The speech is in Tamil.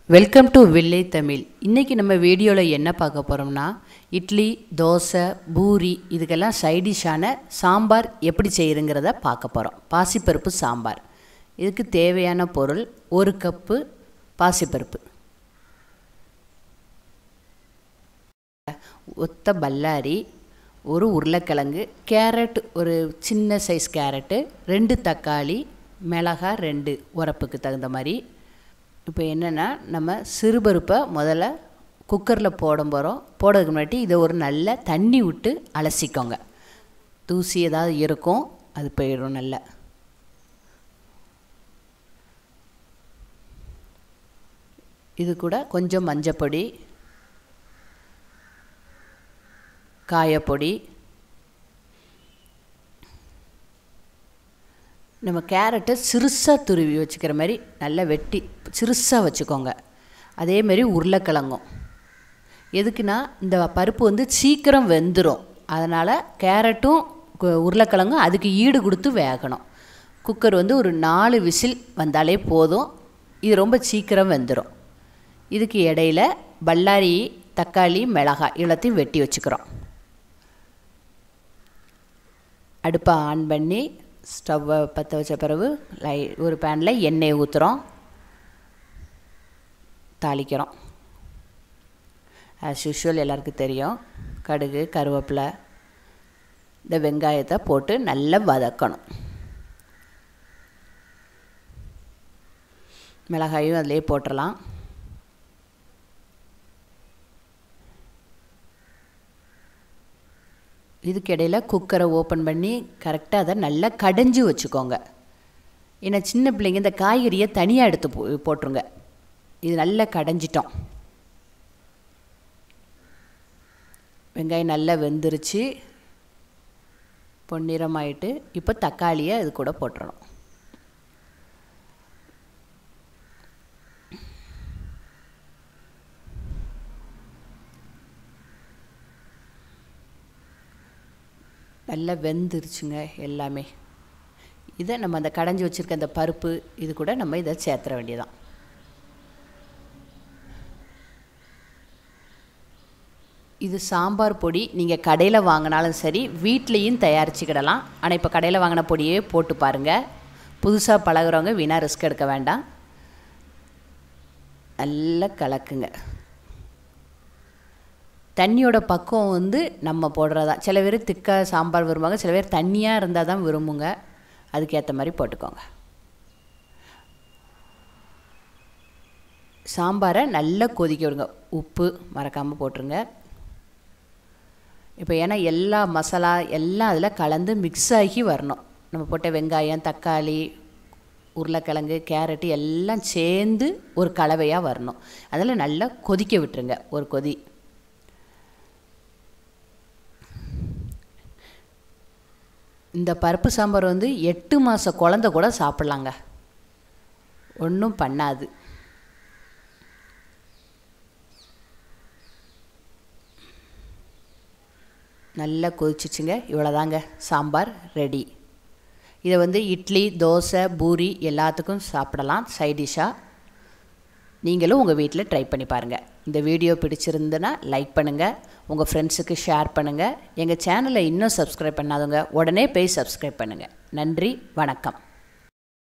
வெல்கம் டு வில்லை தமிழ். இன்றைக்கி நம்ம வீடியோவில் என்ன பார்க்க போகிறோம்னா, இட்லி, தோசை, பூரி இதுக்கெல்லாம் சைடிஷான சாம்பார் எப்படி செய்யுங்கிறத பார்க்க போகிறோம். பாசிப்பருப்பு சாம்பார். இதுக்கு தேவையான பொருள்: 1 கப்பு பாசிப்பருப்பு, ஒத்த பல்லாரி, ஒரு உருளைக்கிழங்கு, கேரட் ஒரு சின்ன சைஸ் கேரட்டு, 2 தக்காளி, மிளகாய் 2 உரப்புக்கு தகுந்த மாதிரி. இப்போ என்னென்னா, நம்ம சிறுபருப்பை முதல்ல குக்கரில் போட போகிறோம். போடுறதுக்கு முன்னாடி இதை ஒரு நல்ல தண்ணி விட்டு அலசிக்கோங்க. தூசி ஏதாவது இருக்கும், அது போயிடும். நல்லா இது கூட கொஞ்சம் மஞ்சப்பொடி, காயப்பொடி, நம்ம கேரட்டை சிறுசாக துருவி வச்சுக்கிற மாதிரி நல்லா வெட்டி சிறுசாக வச்சுக்கோங்க. அதேமாரி உருளைக்கிழங்கும். எதுக்குன்னா, இந்த பருப்பு சீக்கிரம் வெந்துடும். அதனால் கேரட்டும் உருளைக்கிழங்கும் அதுக்கு ஈடு கொடுத்து வேகணும். குக்கர் ஒரு 4 விசில் வந்தாலே போதும். இது ரொம்ப சீக்கிரம் வெந்துடும். இதுக்கு இடையில பல்லாரி, தக்காளி, மிளகாய் எல்லாத்தையும் வெட்டி வச்சுக்கிறோம். அடுப்பை ஆன் பண்ணி ஸ்டவ்வை பற்ற வச்ச பிறகு ஒரு பேனில் எண்ணெய் ஊற்றுறோம், தாளிக்கிறோம். ஆஸ் யூஷுவல் எல்லாருக்கும் தெரியும், கடுகு, கருவேப்பிலை, இந்த வெங்காயத்தை போட்டு நல்லா வதக்கணும். மிளகாயும் அதிலே போட்டுடலாம். இதுக்கிடையில் குக்கரை ஓப்பன் பண்ணி கரெக்டாக அதை நல்லா கடைஞ்சி வச்சுக்கோங்க. ஏன்னா சின்ன பிள்ளைங்க இந்த காய்கறியை தனியாக எடுத்து போட்டுருங்க. இது நல்லா கடைஞ்சிட்டோம். வெங்காயம் நல்லா வெந்துருச்சு, பொன்னிறமாயிட்டு. இப்போ தக்காளியை இது கூட போட்டுறணும். நல்லா வெந்துருச்சுங்க எல்லாமே. இதை நம்ம அந்த கடைஞ்சி வச்சுருக்க அந்த பருப்பு இது கூட நம்ம இதை சேர்த்துற வேண்டியதான். இது சாம்பார் பொடி. நீங்கள் கடையில் வாங்கினாலும் சரி, வீட்லேயும் தயாரிச்சுக்கிடலாம். ஆனால் இப்போ கடையில் வாங்கின பொடியே போட்டு பாருங்கள். புதுசாக பழகுறவங்க வீணாக ரிஸ்க் எடுக்க வேண்டாம். நல்லா கலக்குங்க. தண்ணியோட பக்குவம் நம்ம போடுறதா. சில பேர் திக்காக சாம்பார் விரும்புவாங்க, சில பேர் தண்ணியாக இருந்தால் தான் விரும்புங்க. அதுக்கேற்ற மாதிரி போட்டுக்கோங்க. சாம்பாரை நல்லா கொதிக்க விடுங்க. உப்பு மறக்காமல் போட்டுருங்க. இப்போ ஏன்னா எல்லா மசாலா எல்லாம் அதில் கலந்து மிக்ஸ் ஆகி வரணும். நம்ம போட்ட வெங்காயம், தக்காளி, உருளைக்கிழங்கு, கேரட்டு எல்லாம் சேர்ந்து ஒரு கலவையாக வரணும். அதில் நல்லா கொதிக்க விட்டுருங்க. ஒரு கொதி. இந்த பருப்பு சாம்பார் 8 மாத குழந்தை கூட சாப்பிட்லாங்க, ஒன்றும் பண்ணாது. நல்லா கொதிச்சிச்சுங்க. இவ்வளோதாங்க, சாம்பார் ரெடி. இதை இட்லி, தோசை, பூரி எல்லாத்துக்கும் சாப்பிடலாம் சைடிஷ்ஷாக. நீங்களும் உங்கள் வீட்டில் ட்ரை பண்ணி பாருங்கள். இந்த வீடியோ பிடிச்சிருந்துன்னா லைக் பண்ணுங்கள், உங்கள் ஃப்ரெண்ட்ஸுக்கு ஷேர் பண்ணுங்கள். எங்கள் சேனலை இன்னும் சப்ஸ்கிரைப் பண்ணாதவங்க உடனே போய் சப்ஸ்கிரைப் பண்ணுங்கள். நன்றி, வணக்கம்.